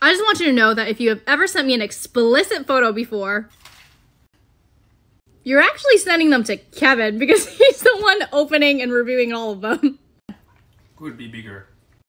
I just want you to know that if you have ever sent me an explicit photo before, you're actually sending them to Kevin because he's the one opening and reviewing all of them. Could be bigger.